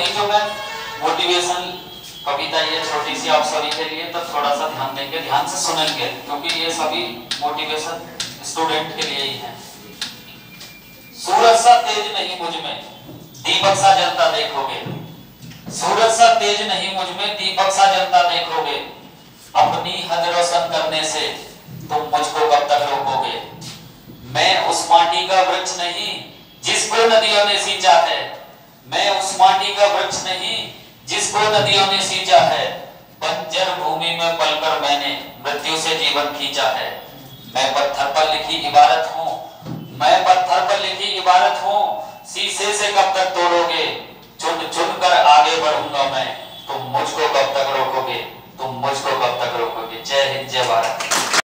अभी जो मैं मोटिवेशन कविता ये छोटी सी आप सभी के लिए, तब थोड़ा सा ध्यान देंगे, ध्यान से सुनेंगे, क्योंकि ये सभी मोटिवेशन स्टूडेंट के लिए ही है। सूरज सा तेज नहीं मुझ में, दीपक सा जलता देखोगे। सूरज सा तेज नहीं मुझ में, दीपक सा जलता देखोगे। अपनी हद रोशन करने से तुम मुझको कब तक रोकोगे। मैं उस माटी का वृक्ष नहीं जिसको नदियों ने सींचा है। मैं उस माटी का वृक्ष नहीं जिसको नदियों ने सींचा है। बंजर भूमि में पलकर मैंने मृत्यु से जीवन खींचा है। मैं पत्थर पर लिखी इबारत हूँ, मैं पत्थर पर लिखी इबारत हूँ। शीशे से कब तक तोड़ोगे, चुन चुन कर आगे बढ़ूंगा मैं। तुम मुझको कब तक रोकोगे, तुम मुझको कब तक रोकोगे। जय हिंद, जय भारत।